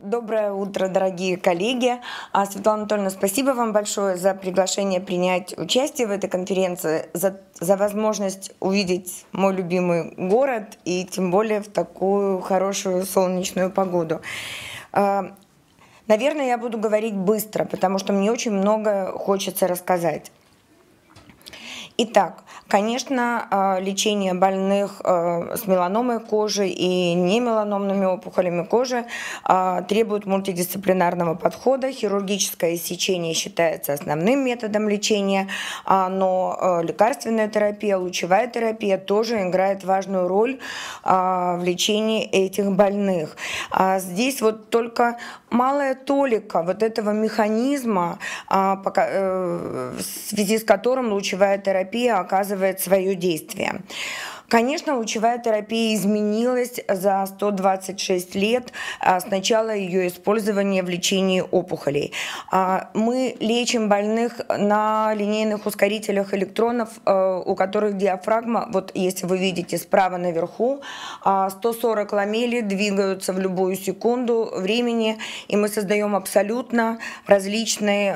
Доброе утро, дорогие коллеги. Светлана Анатольевна, спасибо вам большое за приглашение принять участие в этой конференции, за возможность увидеть мой любимый город и тем более в такую хорошую солнечную погоду. Наверное, я буду говорить быстро, потому что мне очень много хочется рассказать. Итак, конечно, лечение больных с меланомой кожи и немеланомными опухолями кожи требует мультидисциплинарного подхода. Хирургическое сечение считается основным методом лечения, но лекарственная терапия, лучевая терапия тоже играет важную роль в лечении этих больных. Здесь вот только малая толика вот этого механизма, в связи с которым лучевая терапия оказывает свое действие. Конечно, лучевая терапия изменилась за 126 лет с начала ее использования в лечении опухолей. Мы лечим больных на линейных ускорителях электронов, у которых диафрагма, вот если вы видите справа наверху, 140 ламелей двигаются в любую секунду времени, и мы создаем абсолютно различные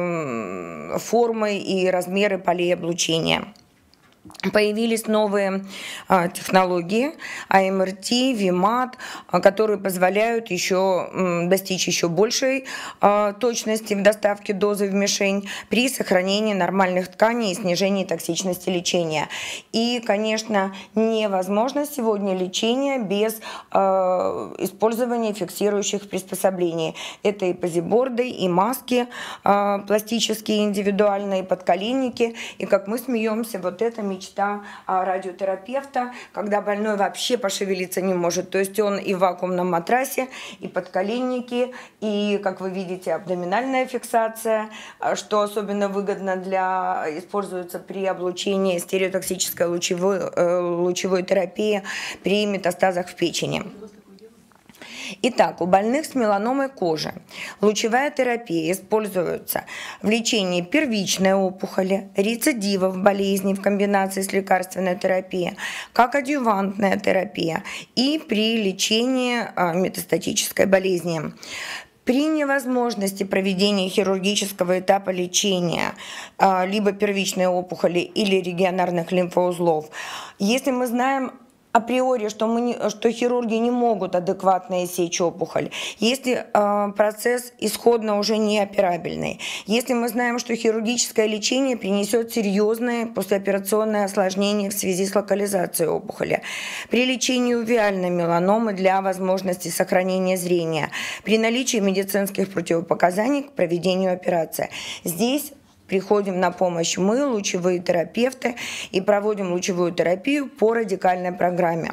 формы и размеры полей облучения. Появились новые технологии АМРТ, ВИМАТ, которые позволяют достичь еще большей точности в доставке дозы в мишень при сохранении нормальных тканей и снижении токсичности лечения. И, конечно, невозможно сегодня лечение без использования фиксирующих приспособлений. Это и позиборды, и маски пластические, индивидуальные, подколенники. И, как мы смеемся, вот это мечта радиотерапевта, когда больной вообще пошевелиться не может. То есть он и в вакуумном матрасе, и подколенники, и, как вы видите, абдоминальная фиксация, что особенно выгодно используется при облучении стереотоксической лучевой терапии при метастазах в печени. Итак, у больных с меланомой кожи лучевая терапия используется в лечении первичной опухоли, рецидивов болезней в комбинации с лекарственной терапией, как адъювантная терапия и при лечении метастатической болезни. При невозможности проведения хирургического этапа лечения либо первичной опухоли или регионарных лимфоузлов, если мы знаем априори, что хирурги не могут адекватно иссечь опухоль, если процесс исходно уже неоперабельный, если мы знаем, что хирургическое лечение принесет серьезные послеоперационные осложнения в связи с локализацией опухоли, при лечении увеальной меланомы для возможности сохранения зрения, при наличии медицинских противопоказаний к проведению операции. Здесь приходим на помощь мы, лучевые терапевты, и проводим лучевую терапию по радикальной программе.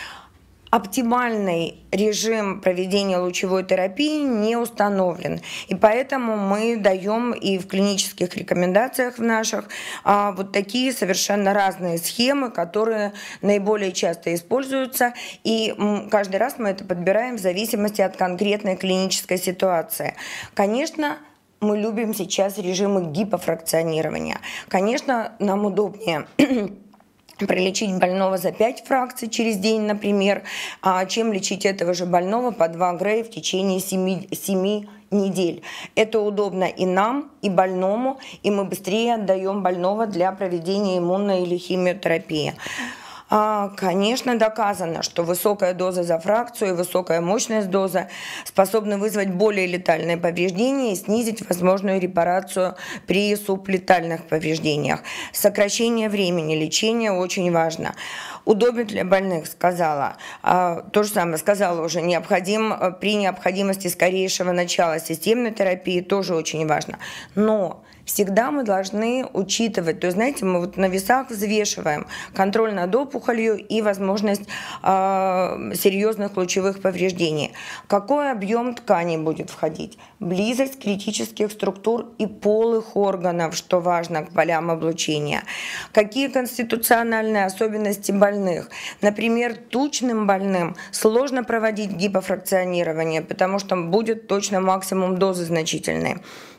Оптимальный режим проведения лучевой терапии не установлен, и поэтому мы даем и в клинических рекомендациях в наших вот такие совершенно разные схемы, которые наиболее часто используются, и каждый раз мы это подбираем в зависимости от конкретной клинической ситуации. Конечно, мы любим сейчас режимы гипофракционирования. Конечно, нам удобнее пролечить больного за 5 фракций через день, например, чем лечить этого же больного по 2 Грей в течение 7 недель. Это удобно и нам, и больному, и мы быстрее отдаем больного для проведения иммунной или химиотерапии. Конечно, доказано, что высокая доза за фракцию и высокая мощность дозы способны вызвать более летальные повреждения и снизить возможную репарацию при сублетальных повреждениях. Сокращение времени лечения очень важно. Удобен для больных, сказала. То же самое сказала уже, при необходимости скорейшего начала системной терапии тоже очень важно. Но всегда мы должны учитывать, то есть, знаете, мы вот на весах взвешиваем контроль над опухолью и возможность серьезных лучевых повреждений. Какой объем тканей будет входить? Близость критических структур и полых органов, что важно, к полям облучения. Какие конституциональные особенности больных? Например, тучным больным сложно проводить гипофракционирование, потому что будет точно максимум дозы значительной.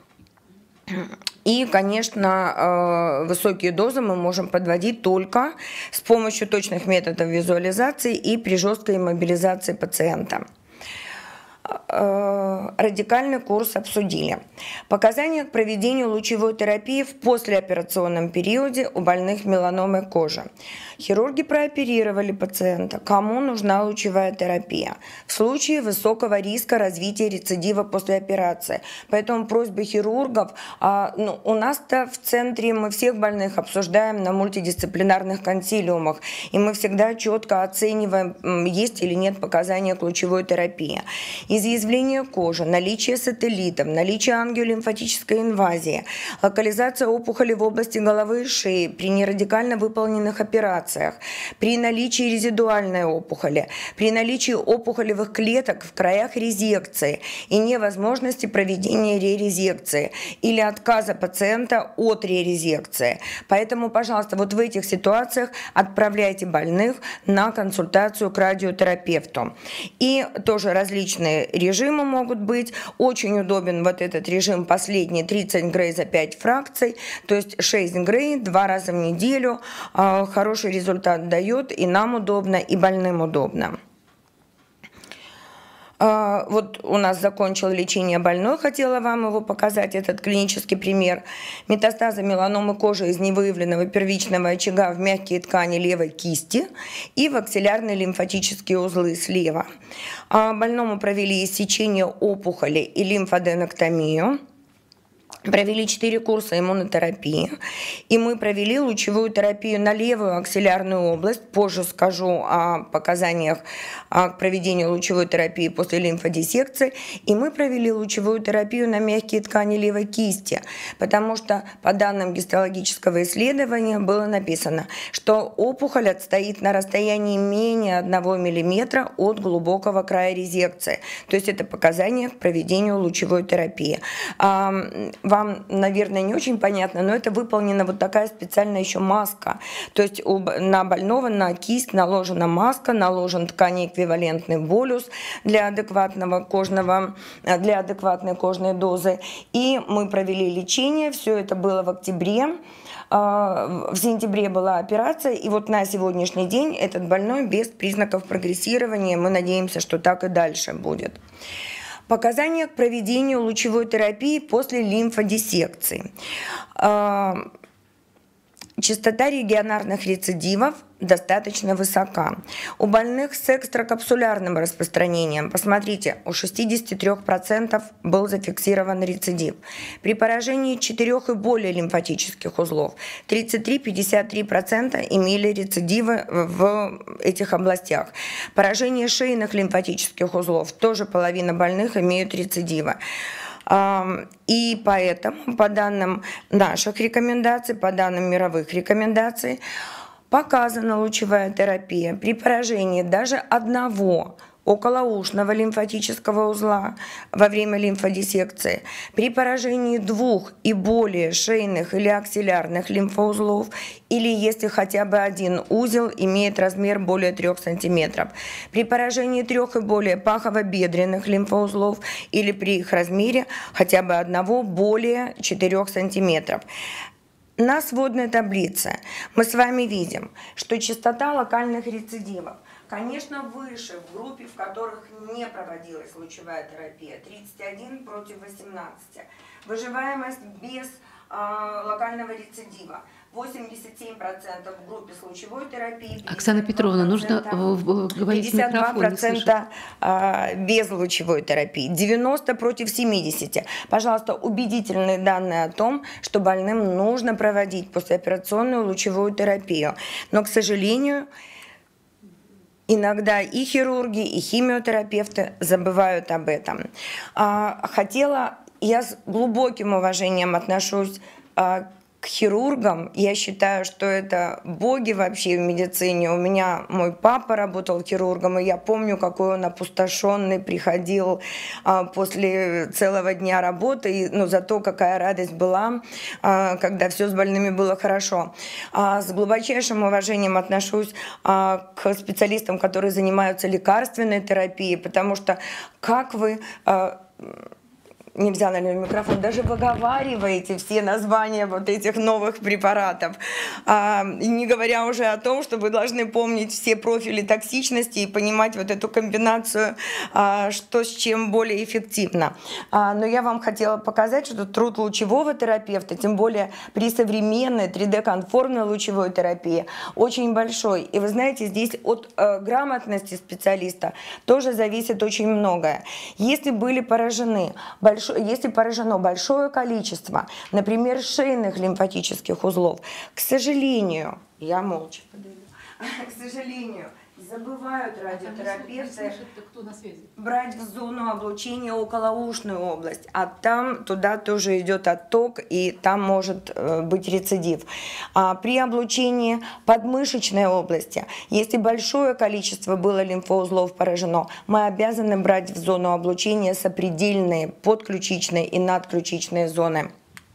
И, конечно, высокие дозы мы можем подводить только с помощью точных методов визуализации и при жесткой иммобилизации пациента. радикальный курс обсудили. Показания к проведению лучевой терапии в послеоперационном периоде у больных меланомой кожи. Хирурги прооперировали пациента, кому нужна лучевая терапия. В случае высокого риска развития рецидива после операции. Поэтому просьба хирургов, у нас-то в центре мы всех больных обсуждаем на мультидисциплинарных консилиумах, и мы всегда четко оцениваем, есть или нет показания к лучевой терапии. Изъязвление кожи, наличие сателлитов, наличие ангиолимфатической инвазии, локализация опухоли в области головы и шеи при нерадикально выполненных операциях, при наличии резидуальной опухоли, при наличии опухолевых клеток в краях резекции и невозможности проведения ререзекции или отказа пациента от ререзекции. Поэтому, пожалуйста, вот в этих ситуациях отправляйте больных на консультацию к радиотерапевту. И тоже различные режимы могут быть. Очень удобен вот этот режим последний 30 грей за 5 фракций, то есть 6 грей 2 раза в неделю. Хороший результат дает, и нам удобно, и больным удобно. Вот у нас закончил лечение больной, хотела вам его показать, этот клинический пример. Метастазы меланомы кожи из невыявленного первичного очага в мягкие ткани левой кисти и в аксиллярные лимфатические узлы слева. Больному провели иссечение опухоли и лимфоденоктомию. Провели 4 курса иммунотерапии, и мы провели лучевую терапию на левую аксиллярную область. Позже скажу о показаниях к проведению лучевой терапии после лимфодиссекции. И мы провели лучевую терапию на мягкие ткани левой кисти, потому что по данным гистологического исследования было написано, что опухоль отстоит на расстоянии менее 1 мм от глубокого края резекции. То есть это показания к проведению лучевой терапии. Вам, наверное, не очень понятно, но это выполнена вот такая специальная еще маска. То есть на больного, на кисть наложена маска, наложен тканеэквивалентный болюс для адекватной кожной дозы. И мы провели лечение, все это было в октябре. В сентябре была операция, и вот на сегодняшний день этот больной без признаков прогрессирования. Мы надеемся, что так и дальше будет. Показания к проведению лучевой терапии после лимфодиссекции. Частота регионарных рецидивов достаточно высока. У больных с экстракапсулярным распространением, посмотрите, у 63% был зафиксирован рецидив. При поражении 4 и более лимфатических узлов 33-53% имели рецидивы в этих областях. Поражение шейных лимфатических узлов, тоже половина больных имеют рецидивы. И поэтому, по данным наших рекомендаций, по данным мировых рекомендаций, показана лучевая терапия при поражении даже одного околоушного лимфатического узла во время лимфодиссекции, при поражении 2 и более шейных или аксиллярных лимфоузлов, или если хотя бы один узел имеет размер более 3 см, при поражении 3 и более пахово-бедренных лимфоузлов или при их размере хотя бы одного более 4 см. На сводной таблице мы с вами видим, что частота локальных рецидивов, конечно, выше в группе, в которых не проводилась лучевая терапия, 31 против 18. Выживаемость без локального рецидива 87% в группе с лучевой терапией. Оксана Петровна, нужно говорить в микрофон. 52% без лучевой терапии, 90 против 70. Пожалуйста, убедительные данные о том, что больным нужно проводить послеоперационную лучевую терапию. Но, к сожалению, иногда и хирурги, и химиотерапевты забывают об этом. Я с глубоким уважением отношусь к хирургам. Я считаю, что это боги вообще в медицине. У меня мой папа работал хирургом, и я помню, какой он опустошенный приходил после целого дня работы, и, зато какая радость была, когда все с больными было хорошо. С глубочайшим уважением отношусь к специалистам, которые занимаются лекарственной терапией, потому что как вы не взяла на микрофон, даже выговариваете все названия вот этих новых препаратов. Не говоря уже о том, что вы должны помнить все профили токсичности и понимать вот эту комбинацию, что с чем более эффективно. Но я вам хотела показать, что труд лучевого терапевта, тем более при современной 3D-конформной лучевой терапии, очень большой. И вы знаете, здесь от грамотности специалиста тоже зависит очень многое. Если поражено большое количество, например, шейных лимфатических узлов, к сожалению, я молча подойду, к сожалению, забывают радиотерапевты брать в зону облучения околоушную область, а там туда тоже идет отток, и там может быть рецидив. При облучении подмышечной области, если большое количество было лимфоузлов поражено, мы обязаны брать в зону облучения сопредельные подключичные и надключичные зоны.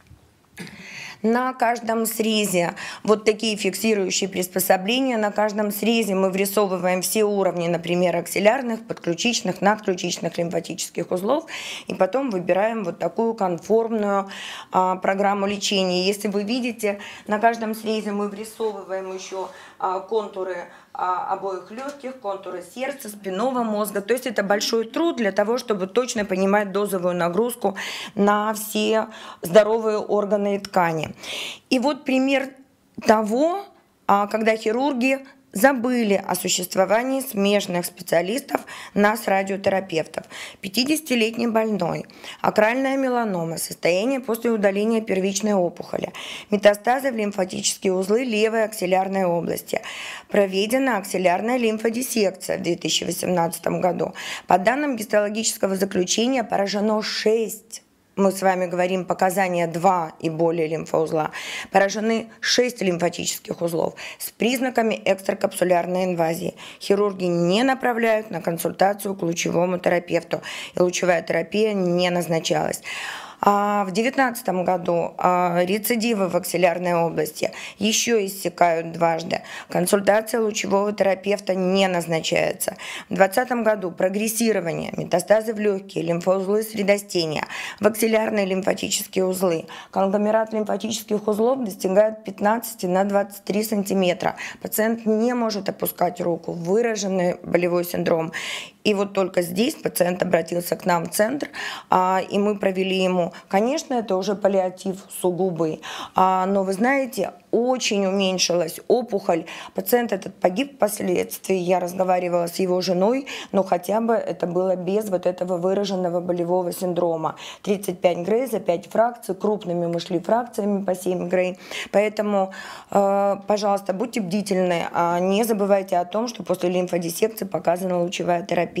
На каждом срезе вот такие фиксирующие приспособления. На каждом срезе мы врисовываем все уровни, например, аксиллярных, подключичных, надключичных лимфатических узлов. И потом выбираем вот такую конформную программу лечения. Если вы видите, на каждом срезе мы врисовываем еще контуры обоих легких, контуры сердца, спинного мозга. То есть это большой труд для того, чтобы точно понимать дозовую нагрузку на все здоровые органы и ткани. И вот пример того, когда хирурги забыли о существовании смежных специалистов нас, радиотерапевтов. 50-летний больной, акральная меланома, состояние после удаления первичной опухоли, метастазы в лимфатические узлы левой аксиллярной области. Проведена аксиллярная лимфодиссекция в 2018 году. По данным гистологического заключения поражено 6. Мы с вами говорим показания 2 и более лимфоузла. Поражены 6 лимфатических узлов с признаками экстракапсулярной инвазии. Хирурги не направляют на консультацию к лучевому терапевту, и лучевая терапия не назначалась. В 2019 году рецидивы в аксиллярной области еще иссякают дважды. Консультация лучевого терапевта не назначается. В 2020 году прогрессирование, метастазы в легкие, лимфоузлы средостения, в аксиллярные лимфатические узлы. Конгломерат лимфатических узлов достигает 15 на 23 сантиметра. Пациент не может опускать руку, выраженный болевой синдром. И вот только здесь пациент обратился к нам в центр, и мы провели ему, конечно, это уже паллиатив сугубый, но вы знаете, очень уменьшилась опухоль. Пациент этот погиб впоследствии, я разговаривала с его женой, но хотя бы это было без вот этого выраженного болевого синдрома. 35 Грей за 5 фракций, крупными мы шли фракциями по 7 Грей. Поэтому, пожалуйста, будьте бдительны, не забывайте о том, что после лимфодиссекции показана лучевая терапия.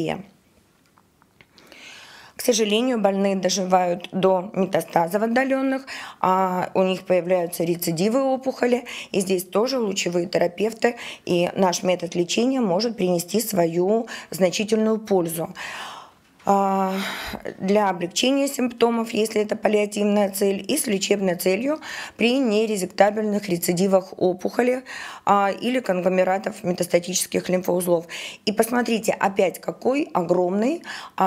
К сожалению, больные доживают до метастазов отдаленных, у них появляются рецидивы опухоли, и здесь тоже лучевые терапевты и наш метод лечения может принести свою значительную пользу. Для облегчения симптомов, если это паллиативная цель, и с лечебной целью при нерезектабельных рецидивах опухоли или конгломератов метастатических лимфоузлов. И посмотрите, опять какой огромный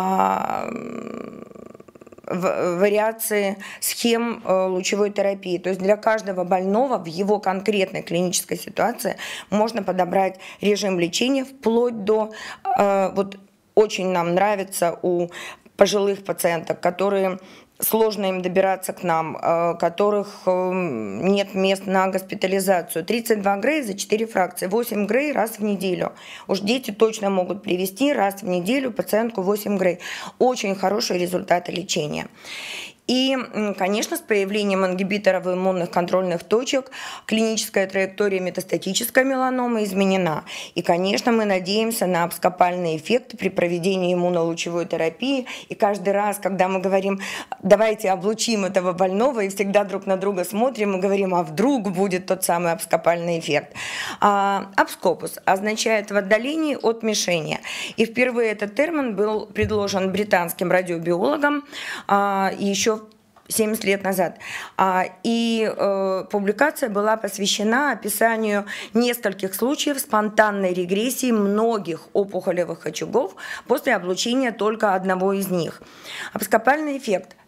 вариации схем лучевой терапии. То есть для каждого больного в его конкретной клинической ситуации можно подобрать режим лечения вплоть до очень нам нравится у пожилых пациенток, которые сложно им добираться к нам, которых нет мест на госпитализацию. 32 Грей за 4 фракции, 8 Грей раз в неделю. Уж дети точно могут привести раз в неделю пациентку 8 Грей. Очень хорошие результаты лечения. И, конечно, с появлением ингибиторов иммунных контрольных точек клиническая траектория метастатической меланомы изменена. И, конечно, мы надеемся на абскопальный эффект при проведении иммунолучевой терапии. И каждый раз, когда мы говорим, давайте облучим этого больного, и всегда друг на друга смотрим и говорим, а вдруг будет тот самый абскопальный эффект. Абскопус означает в отдалении от мишени. И впервые этот термин был предложен британским радиобиологом еще 70 лет назад. Публикация была посвящена описанию нескольких случаев спонтанной регрессии многих опухолевых очагов после облучения только одного из них. Абскопальный эффект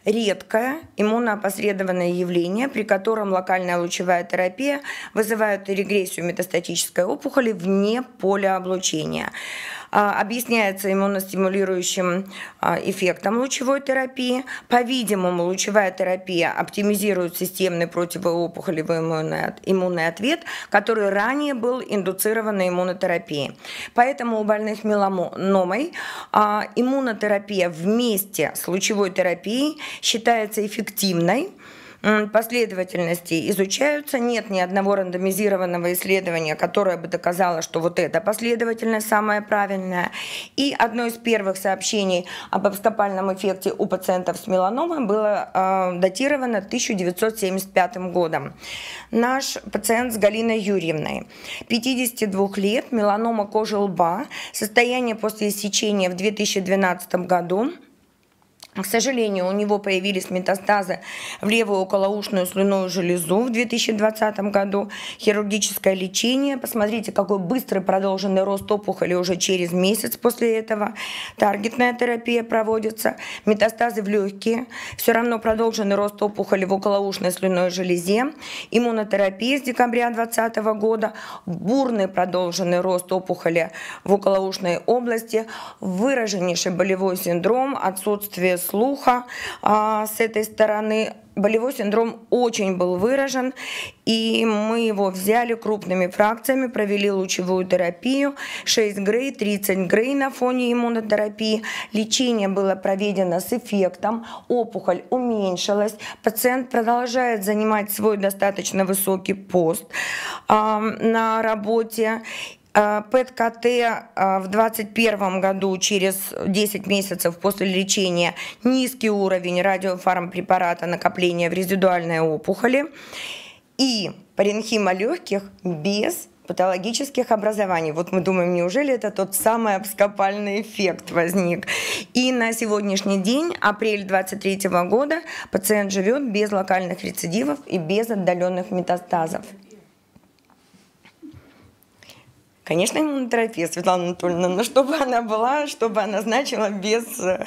редкое иммуноопосредованное явление, при котором локальная лучевая терапия вызывает регрессию метастатической опухоли вне поля облучения. Объясняется иммуностимулирующим эффектом лучевой терапии. По-видимому, лучевая терапия оптимизирует системный противоопухолевый иммунный ответ, который ранее был индуцирован иммунотерапией. Поэтому у больных меланомой иммунотерапия вместе с лучевой терапией считается эффективной. Последовательности изучаются, нет ни одного рандомизированного исследования, которое бы доказало, что вот эта последовательность самая правильная. И одно из первых сообщений об абскопальном эффекте у пациентов с меланомой было датировано 1975 годом. Наш пациент с Галиной Юрьевной, 52 лет, меланома кожи лба, состояние после иссечения в 2012 году. К сожалению, у него появились метастазы в левую околоушную слюнную железу в 2020 году. Хирургическое лечение. Посмотрите, какой быстрый продолженный рост опухоли уже через месяц после этого. Таргетная терапия проводится. Метастазы в легкие. Все равно продолженный рост опухоли в околоушной слюнной железе. Иммунотерапия с декабря 2020 года. Бурный продолженный рост опухоли в околоушной области. Выраженнейший болевой синдром, отсутствие слуха с этой стороны. Болевой синдром очень был выражен, и мы его взяли крупными фракциями, провели лучевую терапию, 6 Грей, 30 Грей на фоне иммунотерапии. Лечение было проведено с эффектом, опухоль уменьшилась, пациент продолжает занимать свой достаточно высокий пост на работе. ПЭТ-КТ в 2021 году, через 10 месяцев после лечения, низкий уровень радиофармпрепарата накопления в резидуальной опухоли и паренхима легких без патологических образований. Вот мы думаем, неужели это тот самый абскопальный эффект возник? И на сегодняшний день, апрель 2023 года, пациент живет без локальных рецидивов и без отдаленных метастазов. Конечно, иммунотерапия, Светлана Анатольевна, но чтобы она была, чтобы она значила без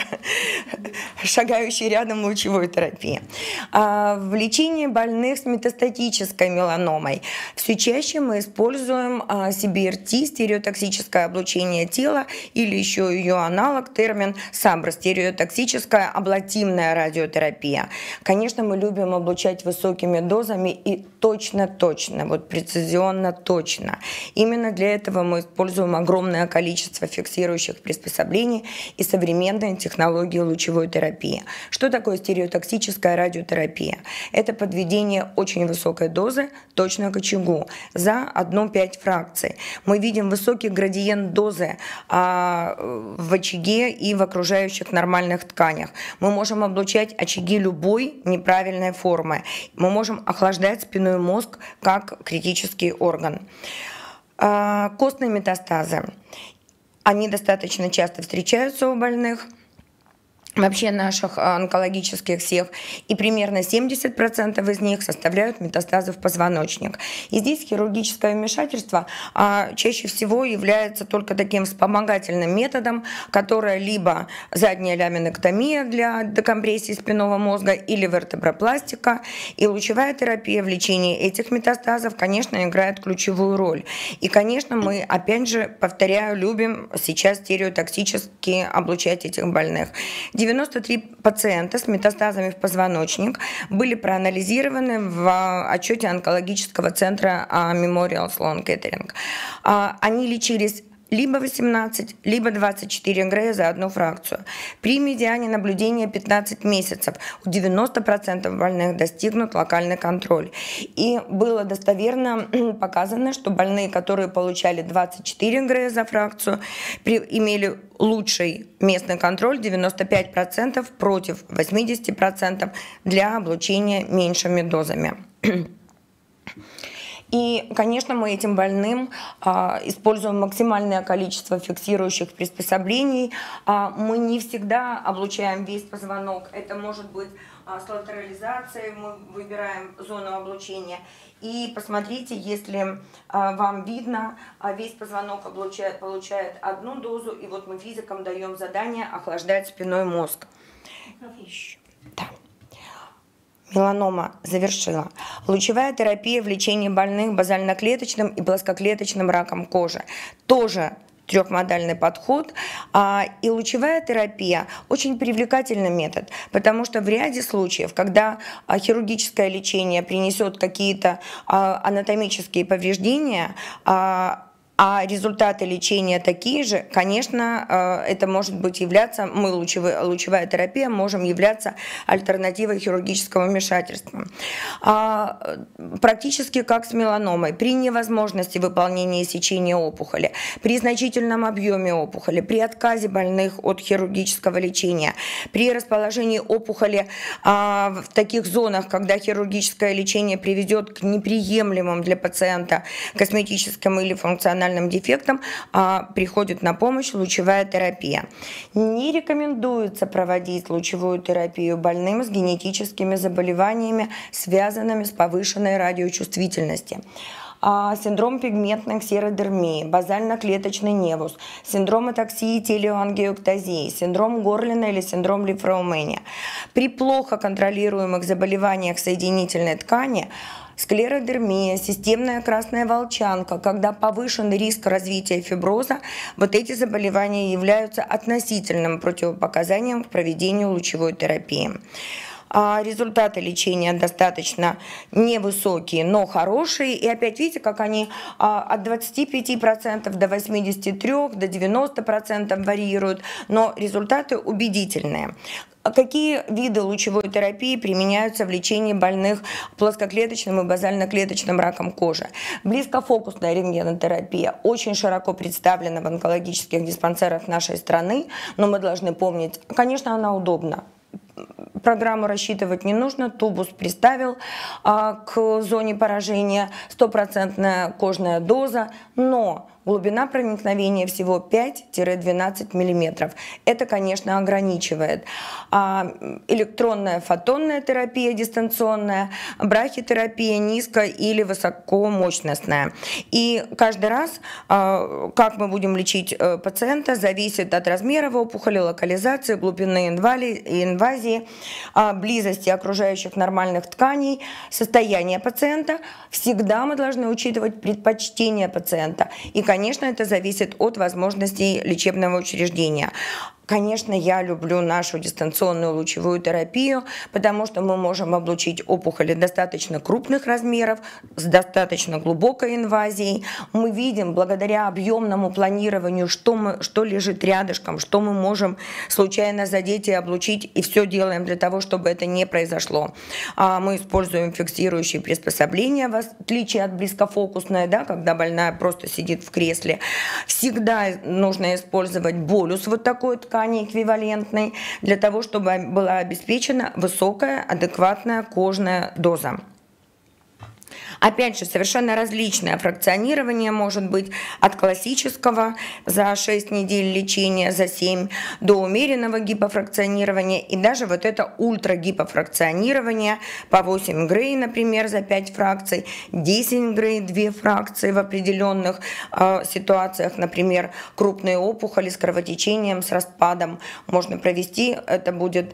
шагающей рядом лучевой терапии. В лечении больных с метастатической меланомой все чаще мы используем CBRT, стереотоксическое облучение тела, или еще ее аналог, термин САБР, стереотоксическая аблативная радиотерапия. Конечно, мы любим облучать высокими дозами и точно, вот прецизионно точно. Именно для этого мы используем огромное количество фиксирующих приспособлений и современные технологии лучевой терапии. Что такое стереотоксическая радиотерапия? Это подведение очень высокой дозы точно к очагу за 1-5 фракций. Мы видим высокий градиент дозы в очаге и в окружающих нормальных тканях. Мы можем облучать очаги любой неправильной формы. Мы можем охлаждать спинной мозг как критический орган. Костные метастазы, они достаточно часто встречаются у больных, вообще наших онкологических всех, и примерно 70% из них составляют метастазы в позвоночник. И здесь хирургическое вмешательство чаще всего является только таким вспомогательным методом, которое либо задняя ляминэктомия для декомпрессии спинного мозга или вертебропластика, и лучевая терапия в лечении этих метастазов, конечно, играет ключевую роль. И, конечно, мы, опять же, повторяю, любим сейчас стереотоксически облучать этих больных. 93 пациента с метастазами в позвоночник были проанализированы в отчете онкологического центра Memorial Sloan Kettering. Они лечились либо 18, либо 24 Грея за одну фракцию. При медиане наблюдения 15 месяцев у 90% больных достигнут локальный контроль. И было достоверно показано, что больные, которые получали 24 Грея за фракцию, имели лучший местный контроль 95% против 80% для облучения меньшими дозами. И, конечно, мы этим больным используем максимальное количество фиксирующих приспособлений. Мы не всегда облучаем весь позвонок. Это может быть с латерализацией, мы выбираем зону облучения. И посмотрите, если вам видно, весь позвонок получает одну дозу, и вот мы физикам даем задание охлаждать спинной мозг. Да. Меланома завершила. Лучевая терапия в лечении больных базально-клеточным и плоскоклеточным раком кожи. Тоже трехмодальный подход. И лучевая терапия очень привлекательный метод, потому что в ряде случаев, когда хирургическое лечение принесет какие-то анатомические повреждения, а результаты лечения такие же, конечно, это может быть являться, лучевая терапия можем являться альтернативой хирургического вмешательства. Практически как с меланомой, при невозможности выполнения сечения опухоли, при значительном объеме опухоли, при отказе больных от хирургического лечения, при расположении опухоли в таких зонах, когда хирургическое лечение приведет к неприемлемым для пациента косметическим или функциональным дефектам, приходит на помощь лучевая терапия. Не рекомендуется проводить лучевую терапию больным с генетическими заболеваниями, связанными с повышенной радиочувствительностью. Синдром пигментной ксеродермии, базально-клеточный невус, синдром атаксии телеангиоктазии, синдром Горлина или синдром Лифраумения. При плохо контролируемых заболеваниях соединительной ткани, склеродермия, системная красная волчанка, когда повышен риск развития фиброза, вот эти заболевания являются относительным противопоказанием к проведению лучевой терапии. Результаты лечения достаточно невысокие, но хорошие. И опять видите, как они от 25% до 83%, до 90% варьируют, но результаты убедительные. Какие виды лучевой терапии применяются в лечении больных плоскоклеточным и базально-клеточным раком кожи? Близкофокусная рентгенотерапия очень широко представлена в онкологических диспансерах нашей страны, но мы должны помнить, конечно, она удобна. Программу рассчитывать не нужно, тубус приставил к зоне поражения, 100% кожная доза, но глубина проникновения всего 5-12 мм. Это, конечно, ограничивает. Электронная фотонная терапия дистанционная, брахитерапия низко- или высокомощностная. И каждый раз, как мы будем лечить пациента, зависит от размера опухоли, локализации, глубины инвазии, близости окружающих нормальных тканей, состояния пациента. Всегда мы должны учитывать предпочтения пациента. И, конечно, это зависит от возможностей лечебного учреждения. Конечно, я люблю нашу дистанционную лучевую терапию, потому что мы можем облучить опухоли достаточно крупных размеров, с достаточно глубокой инвазией. Мы видим, благодаря объемному планированию, что лежит рядышком, что мы можем случайно задеть и облучить, и все делаем для того, чтобы это не произошло. Мы используем фиксирующие приспособления, в отличие от близкофокусной, да, когда больная просто сидит в кресле. Всегда нужно использовать болюс вот такой ткани, эквивалентной, для того, чтобы была обеспечена высокая, адекватная кожная доза. Опять же, совершенно различное фракционирование может быть от классического за 6 недель лечения, за 7, до умеренного гипофракционирования и даже вот это ультрагипофракционирование по 8 Грей, например, за 5 фракций, 10 Грей, 2 фракции в определенных ситуациях, например, крупные опухоли с кровотечением, с распадом можно провести, это будет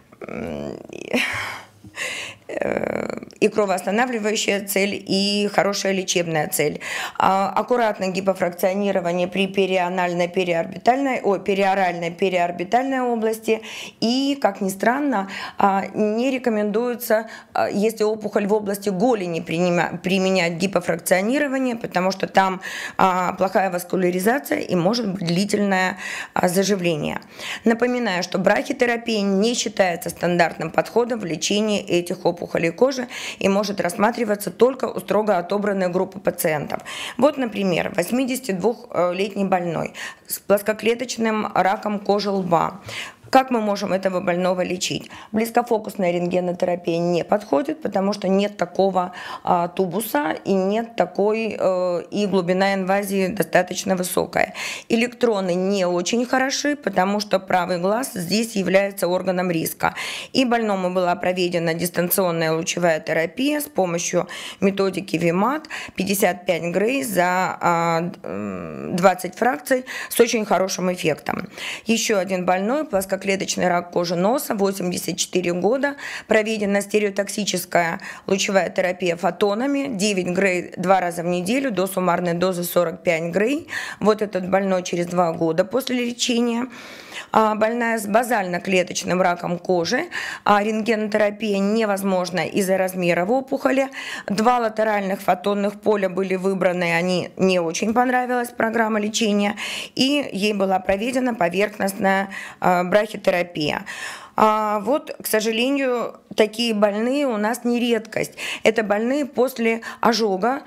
и кровоостанавливающая цель, и хорошая лечебная цель. Аккуратное гипофракционирование при периоральной периорбитальной области. И, как ни странно, не рекомендуется, если опухоль в области голени, применять гипофракционирование, потому что там плохая васкуляризация и может быть длительное заживление. Напоминаю, что брахитерапия не считается стандартным подходом в лечении этих опухолей кожи и может рассматриваться только у строго отобранной группы пациентов. Вот, например, 82-летний больной с плоскоклеточным раком кожи лба. Как мы можем этого больного лечить? Близкофокусная рентгенотерапия не подходит, потому что нет такого тубуса и нет такой, и глубина инвазии достаточно высокая. Электроны не очень хороши, потому что правый глаз здесь является органом риска. И больному была проведена дистанционная лучевая терапия с помощью методики ВИМАТ, 55 Грей за 20 фракций с очень хорошим эффектом. Еще один больной, плоскоклеточный плоскоклеточный рак кожи носа, 84 года, проведена стереотоксическая лучевая терапия фотонами, 9 грей 2 раза в неделю, до суммарной дозы 45 грей. Вот этот больной через 2 года после лечения. Больная с базально-клеточным раком кожи. Рентгенотерапия невозможна из-за размера опухоли. 2 латеральных фотонных поля были выбраны, они не очень понравилась программа лечения, и ей была проведена поверхностная брахитерапия. Вот, к сожалению, такие больные у нас не редкость. Это больные после ожога,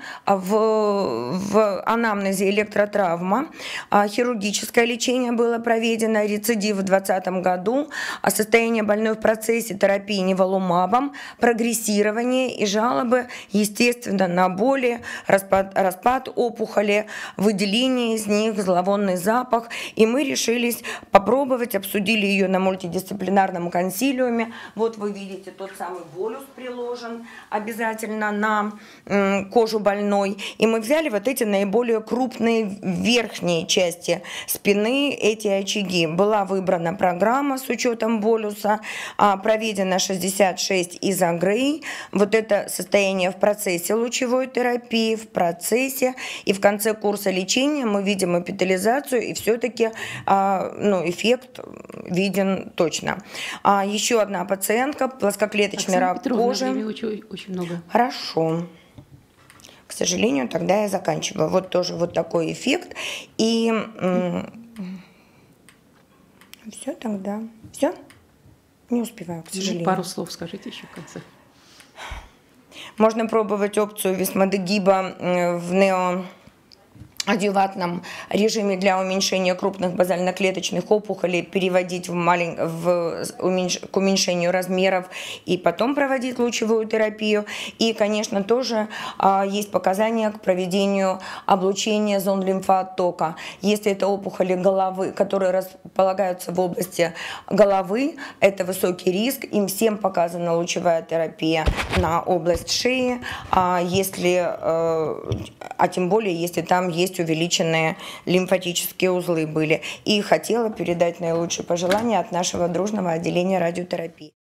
в анамнезе электротравма. Хирургическое лечение было проведено, рецидив в 2020 году, состояние больной в процессе терапии неволумабом, прогрессирование и жалобы, естественно, на боли, распад опухоли, выделение из них, зловонный запах. И мы решились попробовать, обсудили ее на мультидисциплинарном консилиуме. Вот вы видите, тот самый болюс приложен обязательно на кожу больной. И мы взяли вот эти наиболее крупные верхние части спины, эти очаги. Была выбрана программа с учетом болюса, проведено 66 изогрей. Вот это состояние в процессе лучевой терапии, в процессе. И в конце курса лечения мы видим эпителизацию, и все-таки эффект виден точно. Еще одна пациентка, плоскоклеточный рак кожи. Очень много. Хорошо. К сожалению, тогда я заканчиваю. Вот тоже вот такой эффект. И все тогда. Все? Не успеваю, к сожалению. Пару слов скажите еще в конце. Можно пробовать опцию висмодегиба в неоадъювантном режиме для уменьшения крупных базально-клеточных опухолей, переводить к уменьшению размеров и потом проводить лучевую терапию. И, конечно, тоже есть показания к проведению облучения зон лимфооттока. Если это опухоли головы, которые располагаются в области головы, это высокий риск, им всем показана лучевая терапия на область шеи, тем более, если там есть увеличенные лимфатические узлы были. И хотела передать наилучшие пожелания от нашего дружного отделения радиотерапии.